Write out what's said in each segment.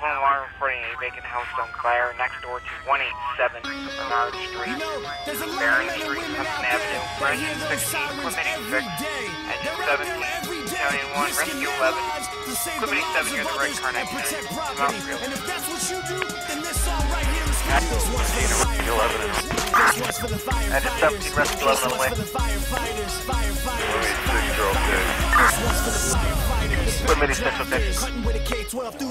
911 alarm reporting a vacant house on fire next door to 187 Bernard Street, Barron Street, Hudson Avenue, Region 16, Committee 6, Engine 17, County 1, Rescue 11, Committee 7, you're the right car 99, Mount Real. Rescue 11. Engine 17, Rescue 11 on the way. Committee 6, okay. Committee 7 on the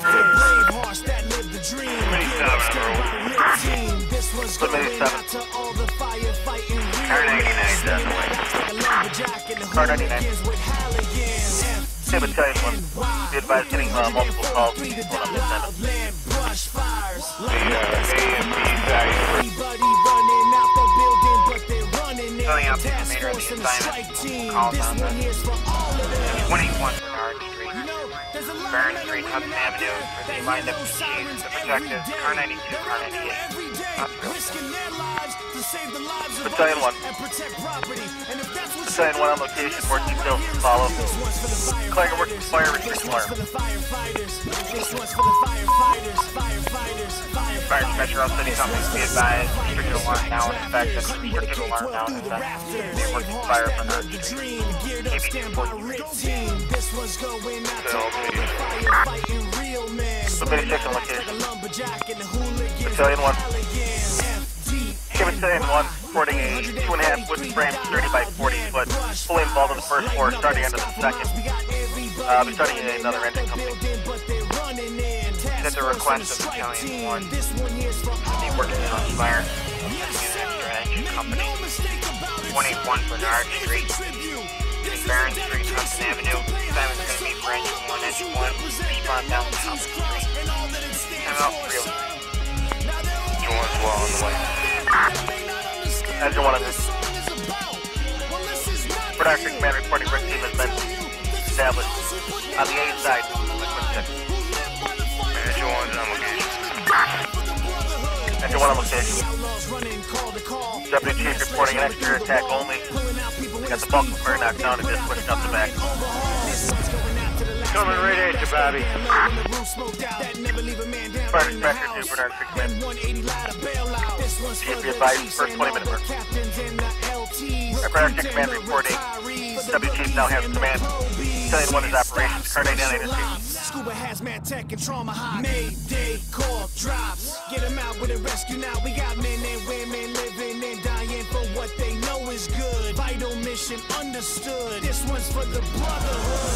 road. Committee 7. Car 99 is on the way. Car 99. Okay, battalion 1. Be advised getting multiple calls. Hold on this time. The A and B side. Filling out the remainder of the assignment. Calls on the 21 Bernard Street, Barron Street, Hudson Avenue, for the lined up machines, the protective, car 92, car 98. Battalion 1. Battalion 1 on location, more details to follow. Declaring a working fire restriction alarm. Fire dispatcher, all city companies be advised, restricted alarm now in effect, and restricted alarm now in effect. Be a working fire for Bernard Street. KB 43. Committee 6 on location. Battalion 1. Battalion 1 reporting a 2.5 wood frame 30 by 40 foot, fully involved in the first floor, starting into the second. Starting in another engine company. At the request of Battalion 1, be working on fire. An extra engine company. 181 Bernard Street, Barron Street, Hudson Avenue. Simon's going to meet for engine 1, engine 1. Respond down to Hudson Street. Time out, real. Engine 1's well on the way. Engine 1 on this. Production command reporting red team has been established. On the A side, Engine 1's on location. Engine 1 on location. Deputy Chief reporting an exterior attack only. Got the bulk of the fire knocked down and just pushed up the back. Coming right at you, Bobby. Fire dispatcher 2, Bernard Street Command. Chief, be advised, first 20-minute mark. Production command reporting. Deputy Chief now has command. Battalion 1 is operations. Car 99 is here. Scuba hazmat tech and trauma hot. Mayday call drops. Get them out with a rescue now. We got men and women living and dying for what they know is good. Vital mission understood. This one's for the brotherhood.